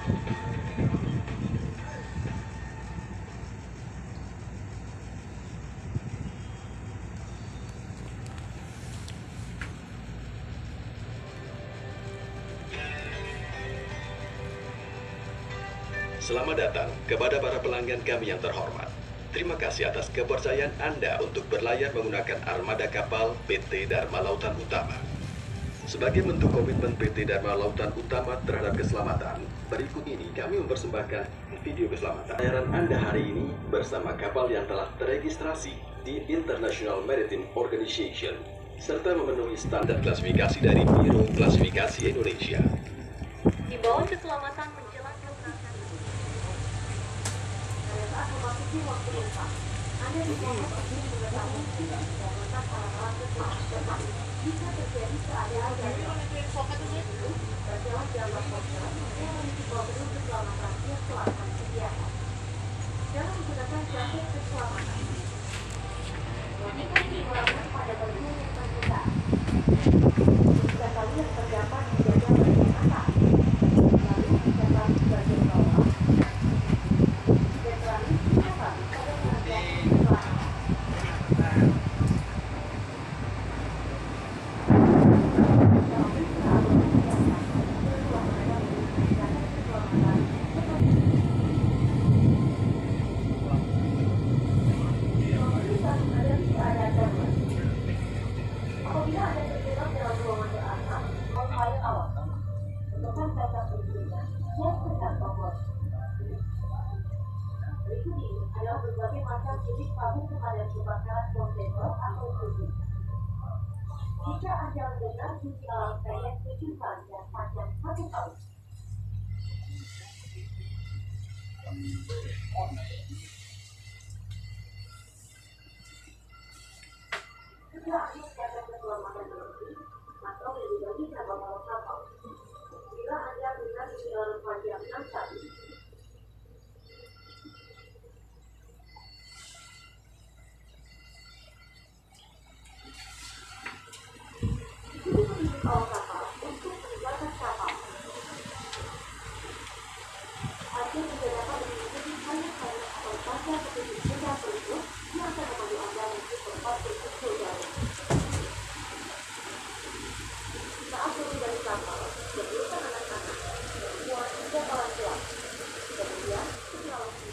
Selamat datang kepada para pelanggan kami yang terhormat. Terima kasih atas kepercayaan Anda untuk berlayar menggunakan armada kapal PT Dharma Lautan Utama. Sebagai bentuk komitmen PT Dharma Lautan Utama terhadap keselamatan, berikut ini kami mempersembahkan video keselamatan layaran Anda hari ini bersama kapal yang telah terregistrasi di International Maritime Organization serta memenuhi standar klasifikasi dari Biro Klasifikasi Indonesia. Di bawah keselamatan menjelang keberangkatan. Pada saat memasuki waktu lupa, Anda dimohon untuk mengetahui keselamatan alat-alat keselamatan jika terjadi keadaan darurat. Berjalan di atas ponsel yang memiliki prosedur keselamatan yang telah kami sediakan. Jangan menggunakan jaket keselamatan. Wanita dikeluarkan pada bagian yang terbuka. Jika kalian terdapat di dada bagian atas, lalu jika tali bagian bawah, dan tali jika tali pada bagian keselamatan. Berikut ini adalah berbagai macam jenis tabung pemadam kebakaran kontainer atau tubuh. Jika Anda mendengar bunyi alarm pendek 7 kali dan panjang 1 tahun. Jika Anda siapkan keselamatan berhenti, maka lebih baik dapat bawa kapal. Bila Anda mendengar bunyi alarm panjang 6 kali, awak kapal untuk meninggalkan kapal. Anda juga dapat mengikuti sayap-sayap atau tanda petunjuk benda berikut yang akan memandu Anda menuju tempat berkumpul baru. Saat turun dari kapal, kumpulkan anak-anak, perempuan, dan orang tua. Kemudian, setelah waktu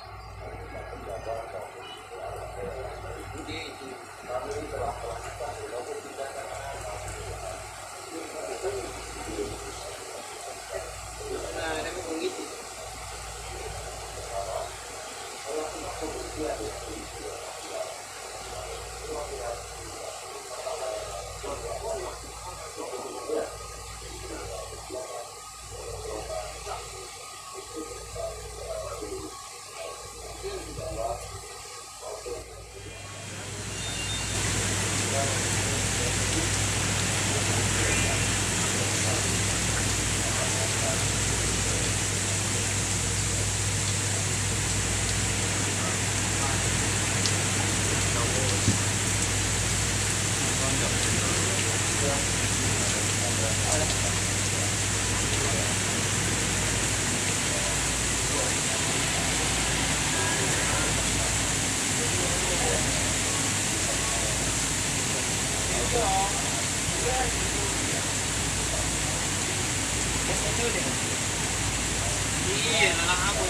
Kami telah melakukan Iya, lalang aku.